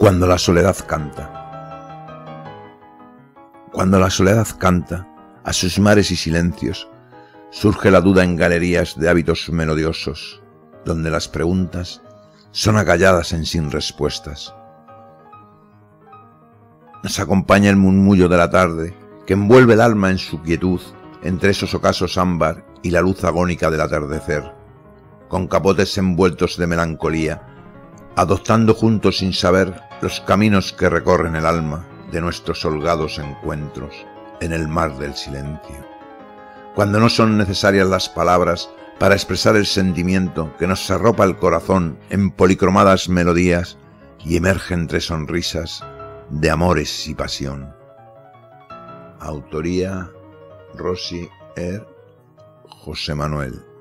Cuando la soledad canta. Cuando la soledad canta, a sus mares y silencios, surge la duda en galerías de hábitos melodiosos, donde las preguntas son acalladas en sin respuestas. Nos acompaña el murmullo de la tarde, que envuelve el alma en su quietud, entre esos ocasos ámbar y la luz agónica del atardecer, con capotes envueltos de melancolía, adoptando juntos sin saber los caminos que recorren el alma de nuestros holgados encuentros en el mar del silencio. Cuando no son necesarias las palabras para expresar el sentimiento que nos arropa el corazón en policromadas melodías y emerge entre sonrisas de amores y pasión. Autoría Rosy Er José Manuel.